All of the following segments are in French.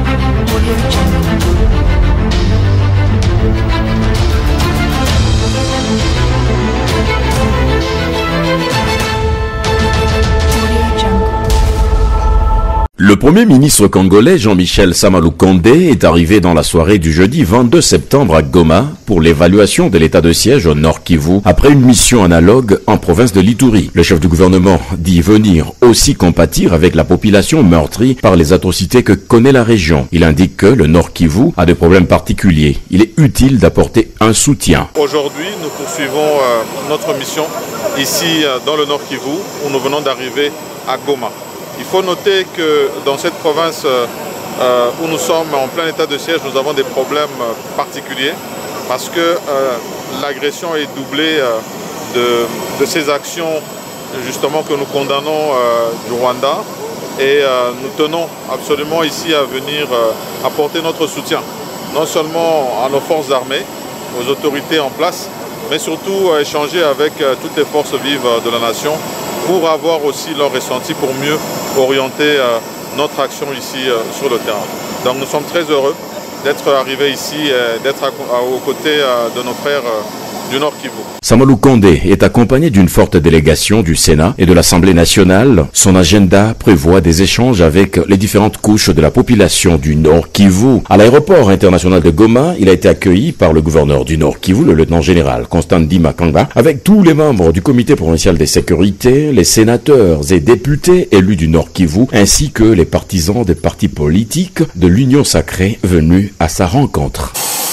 Le Premier ministre congolais Jean-Michel Sama Lukonde est arrivé dans la soirée du jeudi 22 septembre à Goma pour l'évaluation de l'état de siège au Nord Kivu après une mission analogue en province de l'Ituri. Le chef du gouvernement dit venir aussi compatir avec la population meurtrie par les atrocités que connaît la région. Il indique que le Nord Kivu a des problèmes particuliers. Il est utile d'apporter un soutien. Aujourd'hui, nous poursuivons notre mission ici dans le Nord Kivu où nous venons d'arriver à Goma. Il faut noter que dans cette province où nous sommes en plein état de siège, nous avons des problèmes particuliers parce que l'agression est doublée de ces actions justement que nous condamnons du Rwanda et nous tenons absolument ici à venir apporter notre soutien, non seulement à nos forces armées, aux autorités en place, mais surtout à échanger avec toutes les forces vives de la nation pour avoir aussi leur ressenti pour mieux orienter notre action ici sur le terrain. Donc nous sommes très heureux d'être arrivés ici, d'être aux côtés de nos frères du Nord Kivu. Sama Lukonde est accompagné d'une forte délégation du Sénat et de l'Assemblée nationale. Son agenda prévoit des échanges avec les différentes couches de la population du Nord Kivu. À l'aéroport international de Goma, il a été accueilli par le gouverneur du Nord Kivu, le lieutenant-général Constant Ndima Kanga, avec tous les membres du comité provincial des sécurités, les sénateurs et députés élus du Nord Kivu, ainsi que les partisans des partis politiques de l'Union sacrée venus à sa rencontre.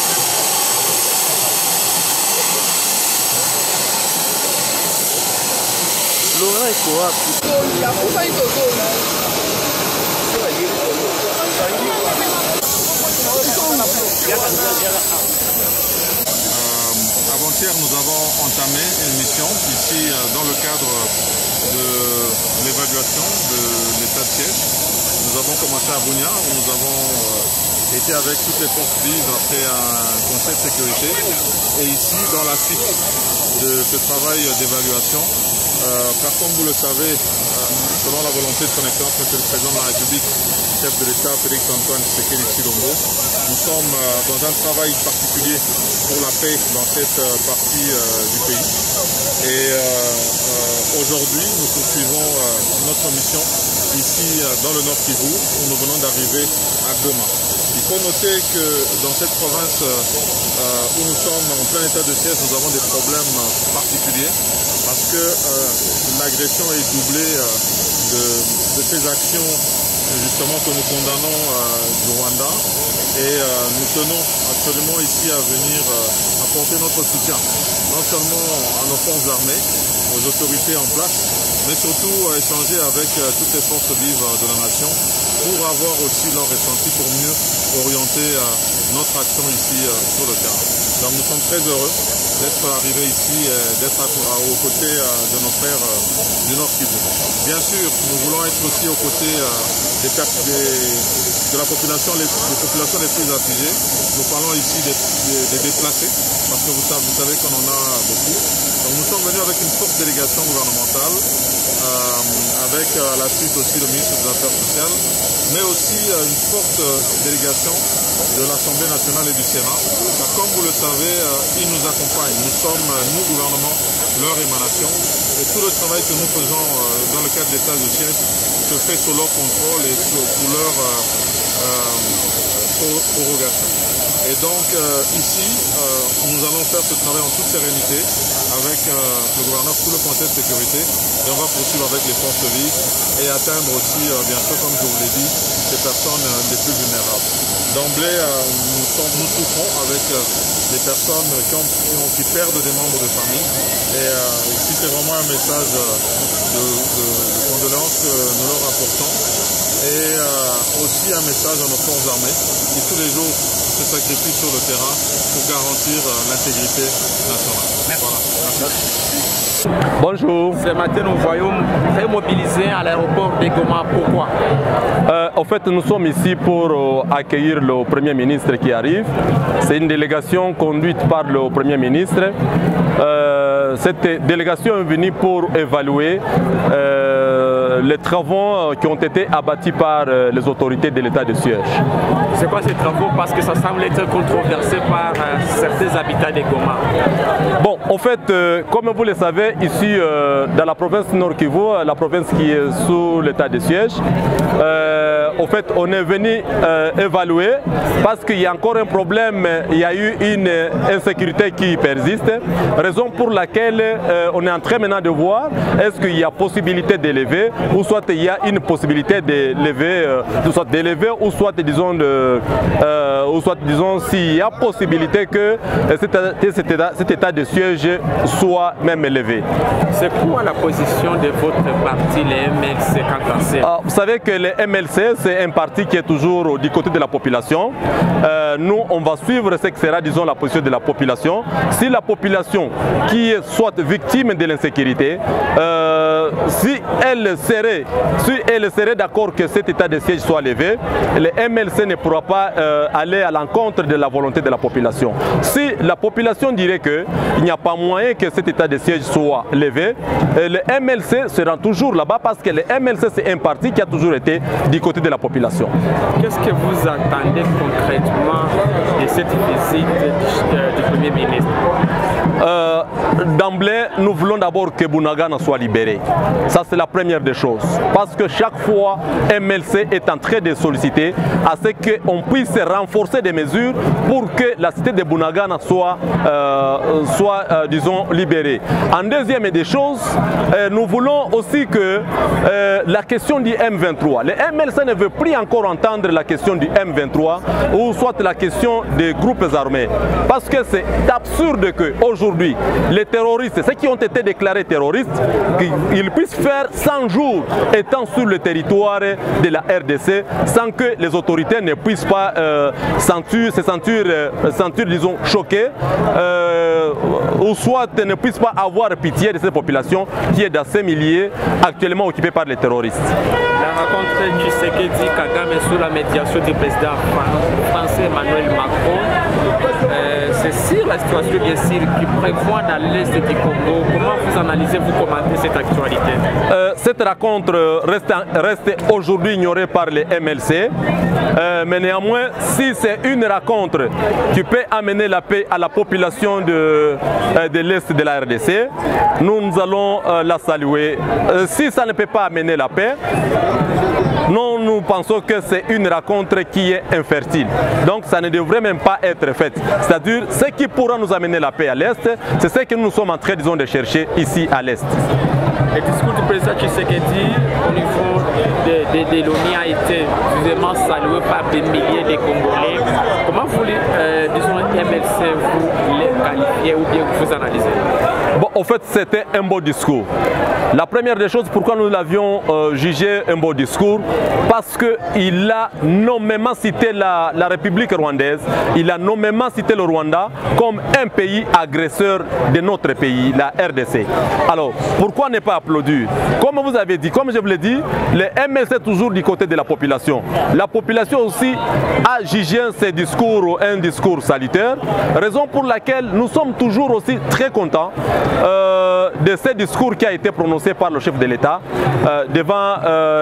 Avant-hier, nous avons entamé une mission ici dans le cadre de l'évaluation de l'état de siège. Nous avons commencé à Bunia où nous avons été avec toutes les forces vives après un conseil de sécurité. Et ici, dans la suite de ce travail d'évaluation, car comme vous le savez, selon la volonté de son Excellence, Monsieur le Président de la République, chef de l'État, Félix Antoine Tshisekedi Tshilombo, nous sommes dans un travail particulier pour la paix dans cette partie du pays. Et aujourd'hui, nous poursuivons notre mission ici dans le Nord Kivu, où nous venons d'arriver à Goma. Il faut noter que dans cette province où nous sommes en plein état de siège, nous avons des problèmes particuliers parce que l'agression est doublée de ces actions justement que nous condamnons du Rwanda et nous tenons absolument ici à venir apporter notre soutien, non seulement à nos forces armées, aux autorités en place, mais surtout à échanger avec toutes les forces vives de la nation pour avoir aussi leur ressenti pour mieux orienter notre action ici sur le terrain. Donc nous sommes très heureux d'être arrivés ici, d'être aux côtés de nos frères du Nord Kivu. Bien sûr, nous voulons être aussi aux côtés de la population, des populations les plus affligées. Nous parlons ici des déplacés, parce que vous savez qu'on en a beaucoup. Donc nous sommes venus avec une forte délégation gouvernementale, avec à la suite aussi le ministre des Affaires sociales, mais aussi une forte délégation de l'Assemblée nationale et du Sénat. Car comme vous le savez, ils nous accompagnent. Nous sommes, nous, gouvernement, leur émanation. Et tout le travail que nous faisons dans le cadre de l'état de siège se fait sous leur contrôle et sous leur prorogation. Et donc ici, nous allons faire ce travail en toute sérénité avec le gouverneur, tout le conseil de sécurité, et on va poursuivre avec les forces vives et atteindre aussi, bien sûr, comme je vous l'ai dit, les personnes les plus vulnérables. D'emblée, nous souffrons avec les personnes qui perdent des membres de famille. Et ici, c'est vraiment un message de condoléances que nous leur apportons. Et aussi un message à nos forces armées qui tous les jours se sacrifient sur le terrain pour garantir l'intégrité nationale. Voilà. Merci. Bonjour. Ce matin, nous voyons très mobilisés à l'aéroport de Goma. Pourquoi? En fait, nous sommes ici pour accueillir le Premier ministre qui arrive. C'est une délégation conduite par le Premier ministre. Cette délégation est venue pour évaluer les travaux qui ont été abattus par les autorités de l'état de siège. C'est quoi ces travaux? Parce que ça semble être controversé par certains habitants de Goma. Bon, en fait, comme vous le savez, ici dans la province Nord Kivu, la province qui est sous l'état de siège, en fait, on est venu évaluer parce qu'il y a encore un problème, il y a eu une insécurité qui persiste, raison pour laquelle on est en train maintenant de voir est-ce qu'il y a possibilité d'élever ou soit il y a une possibilité d'élever, ou soit disons s'il y a possibilité que cet état de siège soit même élevé. C'est quoi la position de votre parti, les MLC, quant à ça? Vous savez que les MLC, c'est un parti qui est toujours du côté de la population. Nous, on va suivre ce que sera, disons, la position de la population. Si la population qui est soit victime de l'insécurité, si elle serait d'accord que cet état de siège soit levé, le MLC ne pourra pas aller à l'encontre de la volonté de la population. Si la population dirait qu'il n'y a pas moyen que cet état de siège soit levé, le MLC sera toujours là-bas parce que le MLC c'est un parti qui a toujours été du côté de la population. Qu'est-ce que vous attendez concrètement de cette visite du Premier ministre? D'emblée, nous voulons d'abord que Bunagana soit libéré. Ça, c'est la première des choses. Parce que chaque fois, MLC est en train de solliciter à ce qu'on puisse renforcer des mesures pour que la cité de Bunagana soit disons, libérée. En deuxième des choses, nous voulons aussi que la question du M23, le MLC ne veut plus encore entendre la question du M23 ou soit la question des groupes armés. Parce que c'est absurde qu'aujourd'hui, les terroristes, ceux qui ont été déclarés terroristes, qu'ils puissent faire 100 jours étant sur le territoire de la RDC sans que les autorités ne puissent pas se sentir, disons, choquées ou soit ne puissent pas avoir pitié de cette population qui est dans ces milliers actuellement occupée par les terroristes. La rencontre du Tshisekedi Kagame sous la médiation du président français Emmanuel Macron, c'est sur la situation bien sûr qui prévoit dans l'est du Congo. Comment vous analysez, vous commentez cette actualité? Cette rencontre reste aujourd'hui ignorée par les MLC, mais néanmoins, si c'est une rencontre qui peut amener la paix à la population de l'est de la RDC, nous allons la saluer. Si ça ne peut pas amener la paix, nous pensons que c'est une rencontre qui est infertile. Donc ça ne devrait même pas être fait. C'est-à-dire, ce qui pourra nous amener la paix à l'Est, c'est ce que nous sommes en train, disons, de chercher ici à l'Est. Le discours du président Tshisekedi au niveau de l'ONU a été vraiment salué par des milliers de Congolais. Comment vous, disons, MLC, vous les qualifiez ou bien vous analysez? Bon, en fait, c'était un beau discours. La première des choses, pourquoi nous l'avions jugé un beau discours, parce qu'il a nommément cité la République rwandaise, il a nommément cité le Rwanda comme un pays agresseur de notre pays, la RDC. Alors, pourquoi ne pas applaudir? Comme vous avez dit, comme je vous l'ai dit, le MLC est toujours du côté de la population. La population aussi a jugé ce discours un discours salutaire, raison pour laquelle nous sommes toujours aussi très contents de ce discours qui a été prononcé par le chef de l'État devant,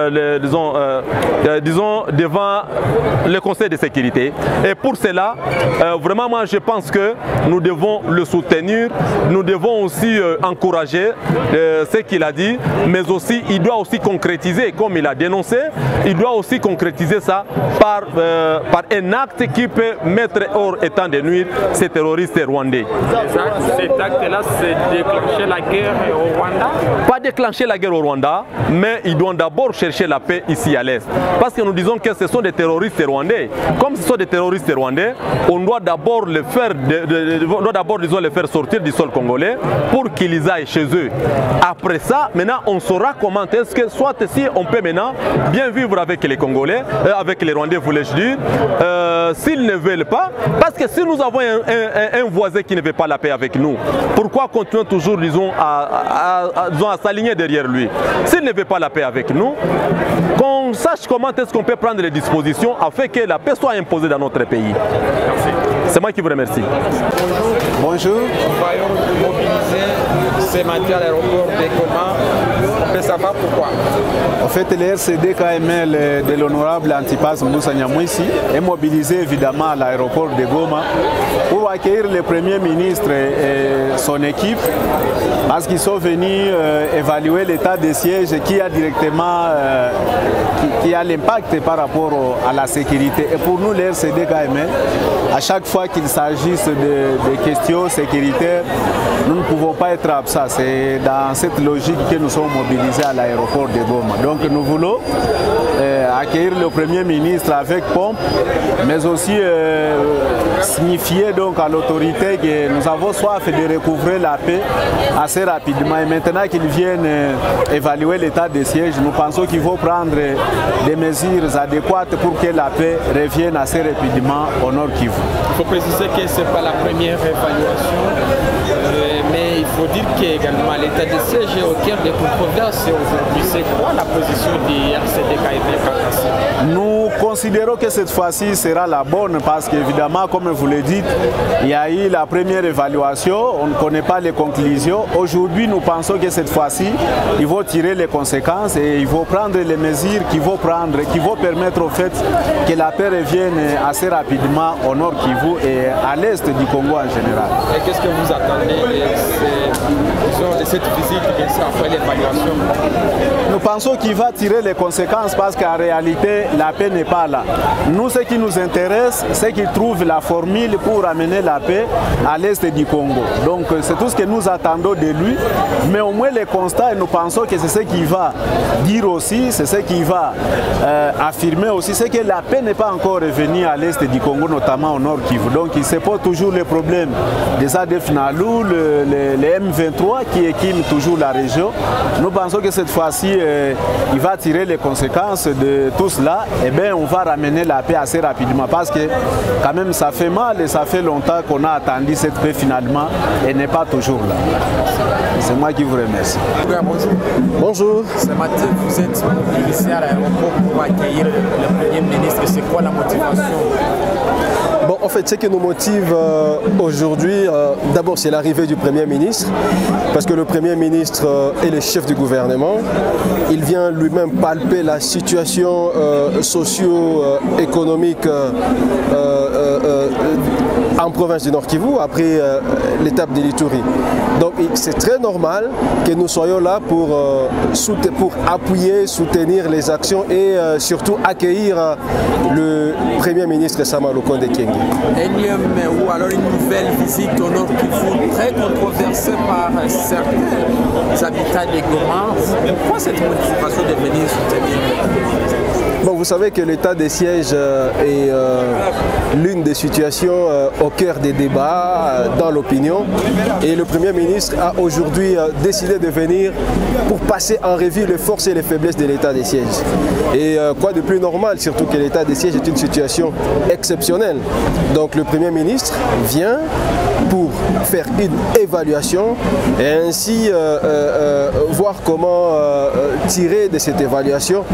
devant le Conseil de sécurité. Et pour cela, vraiment, moi, je pense que nous devons le soutenir, nous devons aussi encourager ce qu'il a dit, mais aussi, il doit aussi concrétiser, comme il a dénoncé, il doit aussi concrétiser ça par un acte qui peut mettre hors état de nuire ces terroristes rwandais. Cet acte-là, c'est déclencher la guerre au Rwanda? Pas déclencher la guerre au Rwanda, mais ils doivent d'abord chercher la paix ici à l'Est. Parce que nous disons que ce sont des terroristes rwandais. Comme ce sont des terroristes rwandais, on doit d'abord les faire, disons, les faire sortir du sol congolais pour qu'ils aillent chez eux. Après ça, maintenant, on saura comment est-ce que, soit si on peut maintenant bien vivre avec les Congolais, avec les Rwandais, voulais-je dire, s'ils ne veulent pas, parce que si nous avons un voisin qui ne veut pas la paix avec nous, pourquoi continuer toujours, disons, à s'aligner derrière lui? S'il ne veut pas la paix avec nous, qu'on sache comment est-ce qu'on peut prendre les dispositions afin que la paix soit imposée dans notre pays. Merci. C'est moi qui vous remercie. Bonjour. Bonjour. Nous voyons mobiliser ce matin à l'aéroport de Goma peut savoir pourquoi? En fait, le RCD-KML de l'honorable Antipas Moussa Nyamwisi est mobilisé évidemment à l'aéroport de Goma pour accueillir le Premier ministre et son équipe parce qu'ils sont venus évaluer l'état des sièges qui a directement qui a l'impact par rapport à la sécurité. Et pour nous, le RCD-KML, à chaque fois qu'il s'agisse de questions sécuritaires, nous ne pouvons pas être absents. C'est dans cette logique que nous sommes mobilisés à l'aéroport de Goma. Donc nous voulons accueillir le Premier ministre avec pompe, mais aussi signifier donc à l'autorité que nous avons soif de recouvrer la paix assez rapidement. Et maintenant qu'ils viennent évaluer l'état des sièges, nous pensons qu'il faut prendre des mesures adéquates pour que la paix revienne assez rapidement au Nord Kivu. Il faut préciser que ce n'est pas la première évaluation, mais il faut dire qu'également l'état des sièges est au cœur des controverses aujourd'hui. C'est quoi la position du RCD-KML? Nous considérons que cette fois-ci sera la bonne parce qu'évidemment, comme vous le dites, il y a eu la première évaluation, on ne connaît pas les conclusions. Aujourd'hui, nous pensons que cette fois-ci, il faut tirer les conséquences et il faut prendre les mesures qui vont permettre au fait que la paix revienne assez rapidement au Nord Kivu et à l'est du Congo en général. Et qu'est-ce que vous attendez de cette visite, bien sûr, après l'évaluation? Nous pensons qu'il va tirer les conséquences parce qu'en réalité, la paix n'est pas là. Nous, ce qui nous intéresse, c'est qu'il trouve la formule pour amener la paix à l'est du Congo. Donc, c'est tout ce que nous attendons de lui. Mais au moins, les constats, nous pensons que c'est ce qu'il va dire aussi, c'est ce qu'il va affirmer aussi, c'est que la paix n'est pas encore revenue à l'est du Congo, notamment au Nord Kivu. Donc, il se pose toujours les problèmes des ADF Nalou, les M23 qui équiment toujours la région. Nous pensons que cette fois-ci, il va tirer les conséquences de tout cela. Et bien, on va ramener la paix assez rapidement parce que quand même, ça fait mal et ça fait longtemps qu'on a attendu cette paix finalement et n'est pas toujours là. C'est moi qui vous remercie. Bonjour. Bonjour. Ce matin, vous êtes ici à l'aéroport pour accueillir le Premier ministre. C'est quoi la motivation? Bon, en fait, ce qui nous motive aujourd'hui, d'abord, c'est l'arrivée du Premier ministre, parce que le Premier ministre est le chef du gouvernement. Il vient lui-même palper la situation socio-économique en province du Nord Kivu, après l'étape de l'Ituri. Donc, c'est très normal que nous soyons là pour appuyer, soutenir les actions et surtout accueillir le Premier ministre Sama Lukonde Kyenge. Énième ou alors une nouvelle visite au Nord Kivu, très controversée par certains habitants de Goma. Pourquoi cette motivation de venir soutenir? Bon, vous savez que l'état des sièges est l'une des situations au cœur des débats dans l'opinion. Et le Premier ministre a aujourd'hui décidé de venir pour passer en revue les forces et les faiblesses de l'état des sièges. Et quoi de plus normal, surtout que l'état des sièges est une situation exceptionnelle. Donc le Premier ministre vient pour faire une évaluation et ainsi voir comment tirer de cette évaluation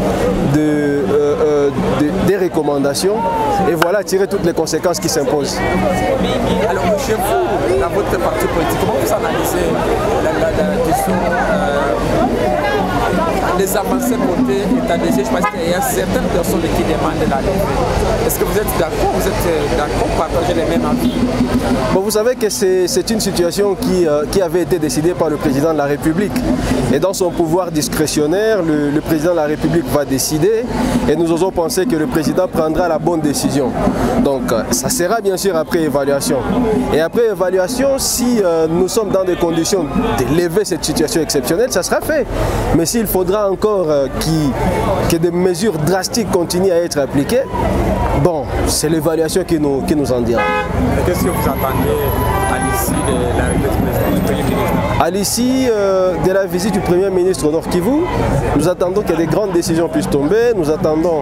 des recommandations et voilà, tirer toutes les conséquences qui s'imposent. Alors chez vous, dans votre parti politique, comment vous analysez la question des avancées côté état des sièges, parce qu'il y a certaines personnes qui demandent la levée. Est-ce que vous êtes d'accord? Vous êtes d'accord, partagez les mêmes avis? Bon, vous savez que c'est une situation qui avait été décidée par le président de la République. Et dans son pouvoir discrétionnaire, le président de la République va décider et nous osons penser que le président prendra la bonne décision. Donc ça sera bien sûr après évaluation. Et après évaluation, si nous sommes dans des conditions de lever cette situation exceptionnelle, ça sera fait. Mais s'il faudra encore que des mesures drastiques continuent à être appliquées, bon, c'est l'évaluation qui nous en dira. Qu'est-ce que vous attendez à l'issue de l'arrivée du Premier ministre? À l'issue de la visite du Premier ministre au Nord Kivu, nous attendons que des grandes décisions puissent tomber, nous attendons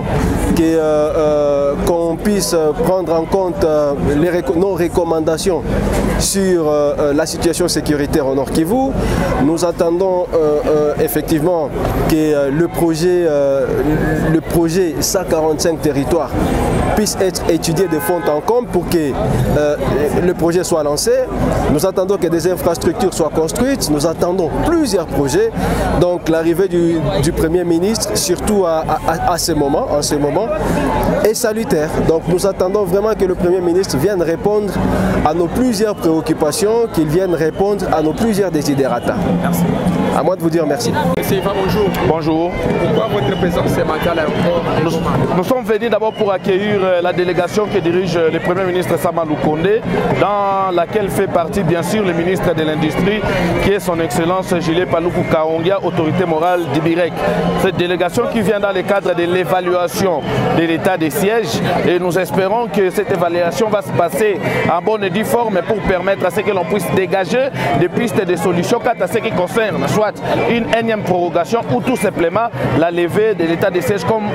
qu'on puisse prendre en compte nos recommandations sur la situation sécuritaire au Nord Kivu. Nous attendons effectivement que le projet 145 territoires puisse être étudié de fond en comble pour que le projet soit lancé. Nous attendons que des infrastructures soient construites. Nous attendons plusieurs projets. Donc l'arrivée du Premier ministre, surtout en ce moment, est salutaire. Donc nous attendons vraiment que le Premier ministre vienne répondre à nos plusieurs préoccupations, qu'il vienne répondre à nos plusieurs désidérata. Merci. À moi de vous dire merci. Monsieur Iva, bonjour. Bonjour. Pourquoi votre présence ce matin à l'aéroport? Nous sommes venus d'abord pour accueillir la délégation que dirige le Premier ministre Samalou Kondé, dans laquelle fait partie bien sûr le ministre de l'Industrie, qui est son Excellence Julien Paluku Kaongia, autorité morale d'Ibirec. Cette délégation qui vient dans le cadre de l'évaluation de l'état des sièges, et nous espérons que cette évaluation va se passer en bonne et due forme pour permettre à ce que l'on puisse dégager des pistes de solutions quant à ce qui concerne soit une énième prorogation ou tout simplement la levée de l'état des sièges comme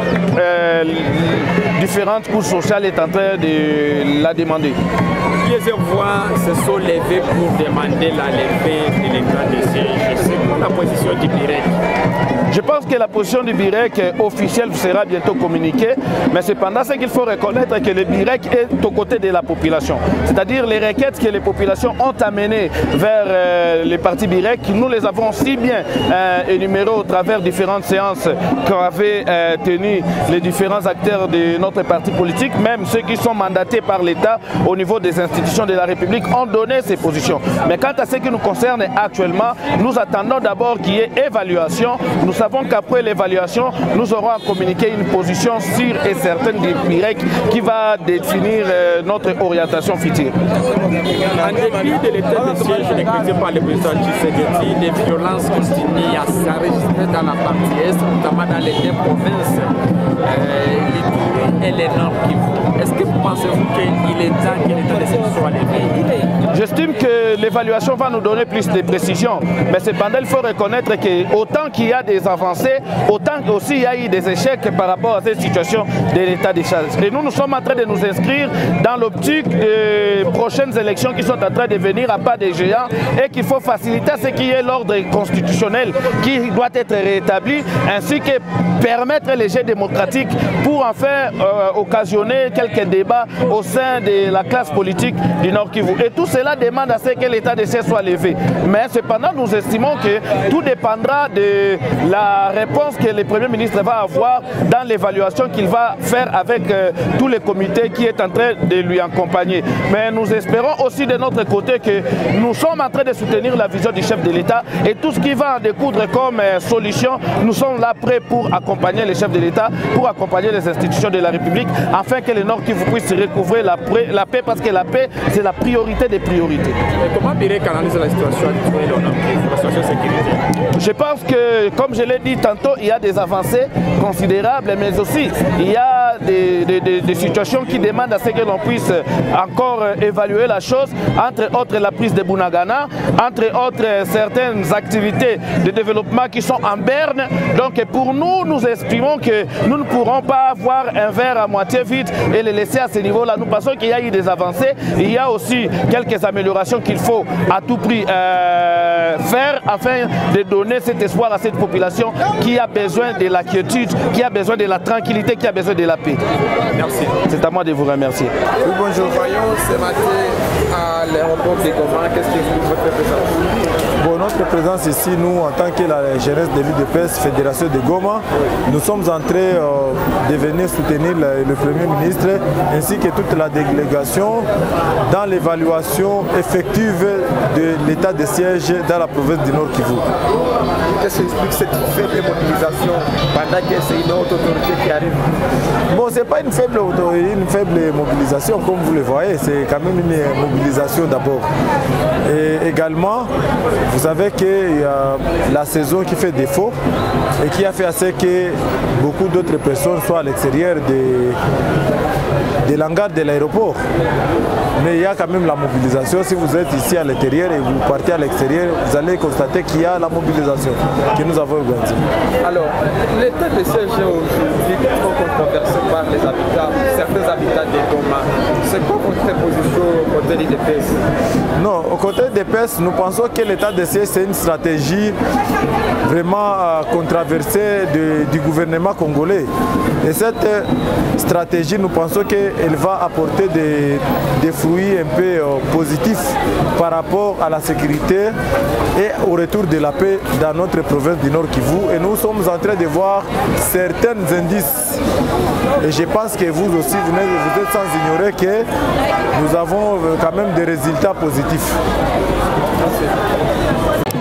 différentes couches sociales est en train de la demander. Plusieurs voix se sont levées pour demander la levée de l'état des sièges. C'est quoi la position du BIREC? Je pense que la position du BIREC officielle sera bientôt communiquée, mais cependant, ce qu'il faut reconnaître que le BIREC est aux côtés de la population. C'est-à-dire les requêtes que les populations ont amenées vers les partis BIREC, nous les avons si bien énumérées au travers différentes séances qu'avaient tenues les différents acteurs de notre parti politique, même ceux qui sont mandatés par l'État au niveau des institutions de la République ont donné ces positions. Mais quant à ce qui nous concerne actuellement, nous attendons d'abord qu'il y ait évaluation. Nous savons qu'après l'évaluation, nous aurons à communiquer une position sûre et certaine du BIREC qui va définir notre orientation future. En dépit de l'état de siège décrété par le président Tshisekedi, les violences continuent à s'enregistrer dans la partie est, notamment dans les deux provinces, l'Ituri et le Nord Kivu. Est-ce que vous pensez-vous qu'il est temps que l'état de siège soit levé? J'estime que l'évaluation va nous donner plus de précisions, mais cependant il faut reconnaître que autant qu'il y a des avancées, autant aussi il y a eu des échecs par rapport à cette situation de l'état des sièges. Et nous sommes en train de nous inscrire dans l'optique des prochaines élections qui sont en train de venir à pas de géants et qu'il faut faciliter ce qui est l'ordre constitutionnel qui doit être rétabli, ainsi que permettre les jeux démocratiques pour enfin occasionner quelques débats au sein de la classe politique du Nord Kivu. Et tout cela demande à ce que l'état de siège soit levé. Mais cependant, nous estimons que tout dépendra de la réponse que le Premier ministre va avoir dans l'évaluation qu'il va faire avec tous les comités qui est en train de lui accompagner. Mais nous espérons aussi de notre côté que nous sommes en train de soutenir la vision du chef de l'État et tout ce qui va en découdre comme solution, nous sommes là prêts pour accompagner les chefs de l'État, pour accompagner les institutions de la République, afin que le Nord Kivu puisse recouvrer la paix, parce que la paix, c'est la priorité des priorités. Et comment BIREC analyse la situation actuelle au Nord Kivu, la situation sécuritaire? Je pense que, comme je l'ai dit tantôt, il y a des avancées considérables, mais aussi il y a des situations qui demandent à ce que l'on puisse encore évaluer la chose, entre autres la prise de Bunagana, entre autres certaines activités de développement qui sont en berne. Donc pour nous, nous estimons que nous ne pourrons pas avoir un verre à moitié vide et le laisser à ce niveau-là. Nous pensons qu'il y a eu des avancées, il y a aussi quelques améliorations qu'il faut à tout prix faire afin de donner cet espoir à cette population qui a besoin de la quiétude, qui a besoin de la tranquillité, qui a besoin de la paix. Merci. C'est à moi de vous remercier. Oui, bonjour. Voyons ce matin à l'aéroport de Goma, qu'est-ce que vous votre présence? Bon, notre présence ici, nous, en tant que la jeunesse de l'UDPS Fédération de Goma, nous sommes en train de venir soutenir le Premier ministre ainsi que toute la délégation dans l'évaluation effective de l'état de siège dans la province du Nord Kivu. Qu'est-ce qui explique cette faible mobilisation pendant que c'est une autre autorité qui arrive? Bon, ce n'est pas une faible mobilisation comme vous le voyez, c'est quand même une mobilisation d'abord. Et également, vous savez qu'il y a la saison qui fait défaut et qui a fait à ce que beaucoup d'autres personnes soient à l'extérieur de l'hangar de l'aéroport. Mais il y a quand même la mobilisation. Si vous êtes ici à l'intérieur et vous partez à l'extérieur, vous allez constater qu'il y a la mobilisation que nous avons organisée. Alors, l'état de siège aujourd'hui est trop controversé par les habitants, certains habitants de Goma. C'est quoi votre position au côté de l'UDPS? Non, au côté de l'UDPS, nous pensons que l'état de siège, c'est une stratégie vraiment controversée du gouvernement congolais. Et cette stratégie, nous pensons qu'elle va apporter des fruits fruits un peu positifs par rapport à la sécurité et au retour de la paix dans notre province du Nord Kivu. Et nous sommes en train de voir certains indices. Et je pense que vous aussi, vous êtes sans ignorer que nous avons quand même des résultats positifs.